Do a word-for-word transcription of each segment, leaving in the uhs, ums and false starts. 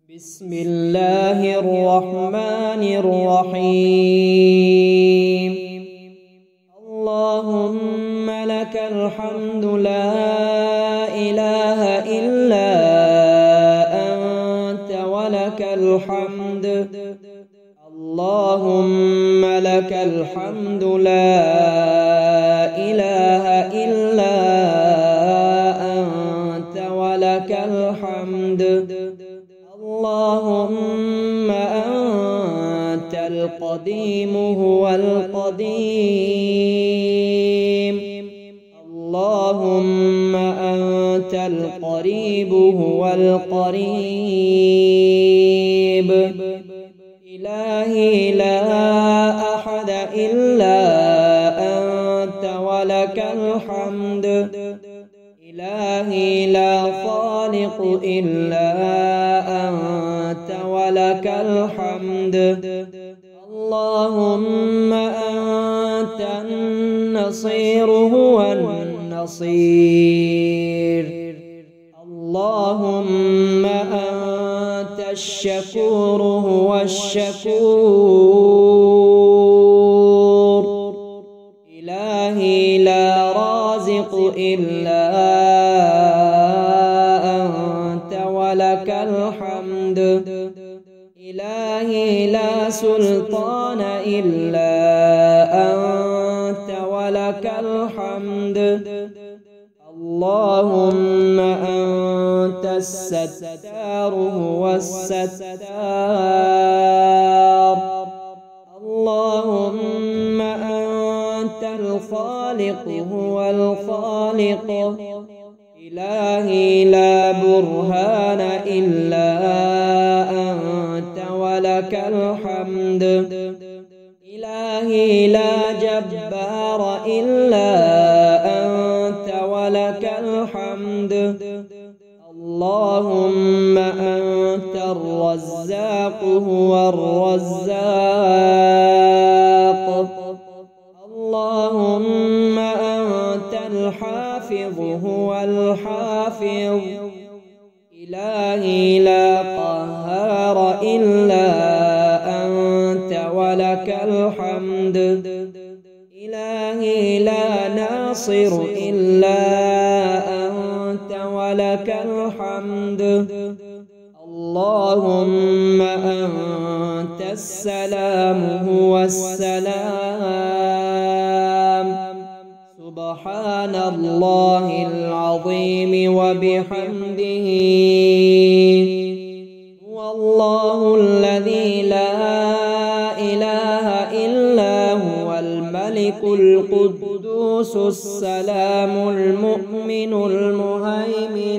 بسم الله الرحمن الرحيم. اللهم لك الحمد لا إله إلا أنت ولك الحمد. اللهم لك الحمد لا إله إلا أنت ولك الحمد. اللهم أنت القديم هو القديم. اللهم أنت القريب هو القريب. إلهي لا أحد إلا أنت ولك الحمد. إلهي لا خالق إلا أنت ولك الحمد. اللهم أنت النصير هو النصير. اللهم أنت الشكور هو الشكور. إلهي لا رازق إلا أنت ولك الحمد. إلهي لا سلطان إلا أنت ولك الحمد. اللهم أنت الستار هو الستار. اللهم أنت الخالق هو الخالق. إلهي لا برهان إلا أنت ولك الحمد. إلهي لا جبار إلا أنت ولك الحمد. اللهم أنت الرزاق هو الرزاق. اللهم أنت الحافظ هو الحافظ. إلهي لا قهار إلا أنت ولك الحمد. إلهي لا ناصر إلا أنت ولك الحمد. اللهم أنت السلام هو السلام. سبحان الله العظيم وبحمده. هو الله الذي لا إله إلا هو الملك القدوس السلام المؤمن المهيمن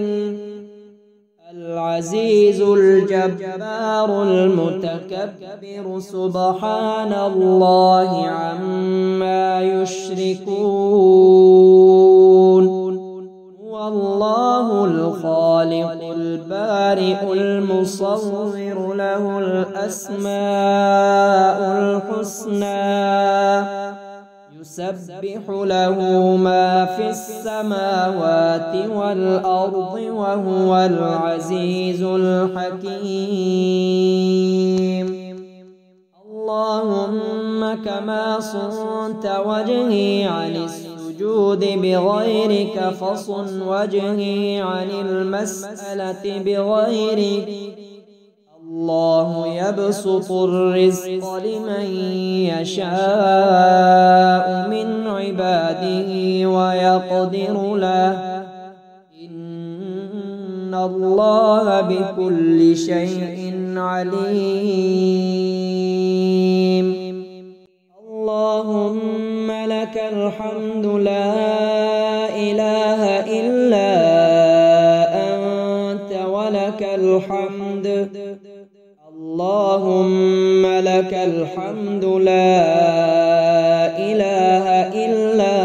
العزيز الجبار المتكبر. سبحان الله عما يشركون. هو الله الخالق البارئ المصور له الأسماء الحسنى. يسبح له ما في السماوات والأرض وهو العزيز الحكيم. اللهم كما صنت وجهي عن السجود بغيرك فصن وجهي عن المسألة بغيرك. الله يبسط الرزق لمن يشاء من عباده ويقدر له. إن الله بكل شيء عليم. اللهم لك الحمد لا إله إلا أنت ولك الحمد. اللهم لك الحمد لا إله إلا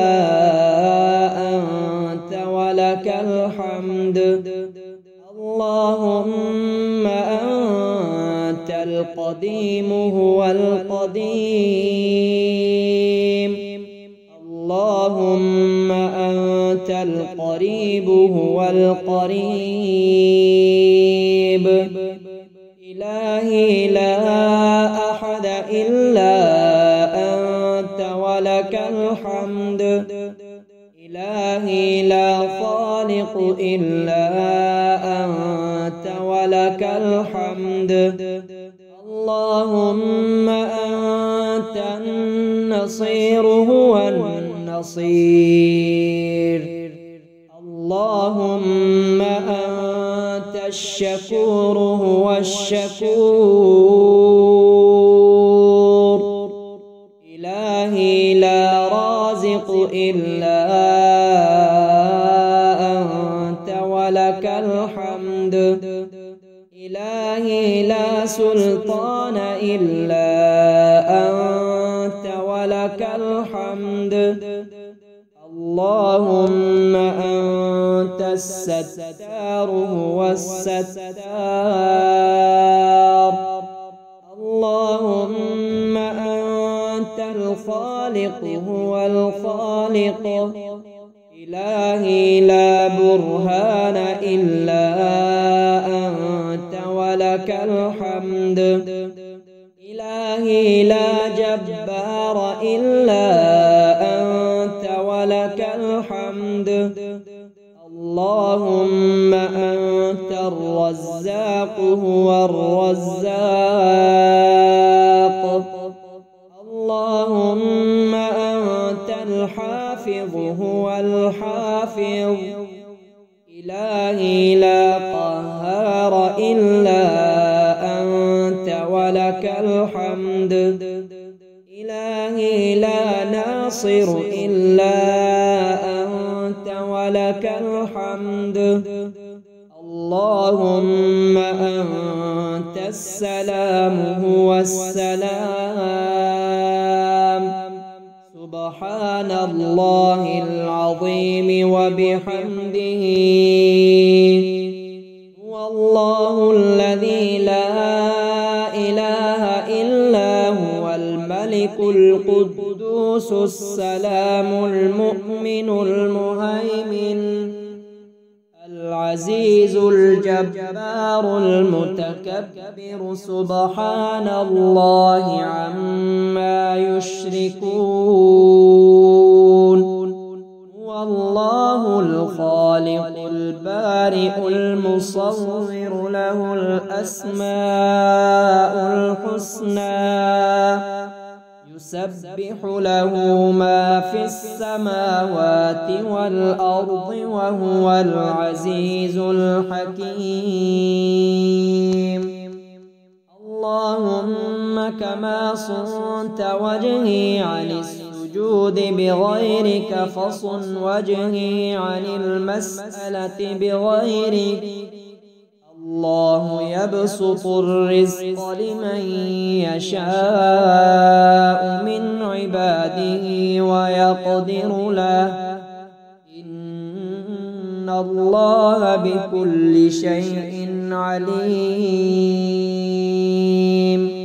أنت ولك الحمد. اللهم أنت القديم هو القديم. اللهم أنت القريب هو القريب. إلهي لا أحد إلا أنت ولك الحمد. إلهي لا خالق إلا أنت ولك الحمد. اللهم أنت النصير هو النصير. اللهم أنت الشكور هو الشكور. إلهي لا رازق إلا أنت ولك الحمد. إلهي لا سلطان إلا أنت ولك الحمد. اللهم أنت الستار هو الستار. اللهم أنت الخالق هو الخالق. إلهي لا برهان إلا أنت ولك الحمد. إلهي لا جبار إلا أنت ولك الحمد. اللهم أنت الرزاق هو الرزاق. اللهم أنت الحافظ هو الحافظ. إلهي لا قهار إلا أنت ولك الحمد. إلهي لا ناصر إلا أنت ولك الحمد. اللهم أنت السلام هو السلام. سبحان الله العظيم وبحمده. هو الله الذي لا إله إلا هو الملك القدوس السلام المؤمن المهيمن العزيز الجبار المتكبر. سبحان الله عما يشركون. هو الله الخالق البارئ المصور له الأسماء الحسنى. يسبح له ما في السماوات والأرض وهو العزيز الحكيم. اللهم كما صنت وجهي عن السجود بغيرك فصن وجهي عن المسألة بغيرك. الله يبسط الرزق لمن يشاء من عباده ويقدر له. إن الله بكل شيء عليم.